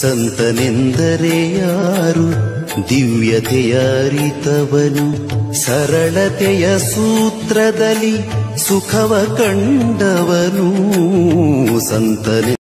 ಸಂತನೆಂದರೆ ಯಾರು ದಿವ್ಯತೆಯ ಅರಿತವನು, ಸರಳತೆಯ ಸೂತ್ರದಲ್ಲಿ ಸುಖವ ಕಂಡವನು. ಸಂತನೆ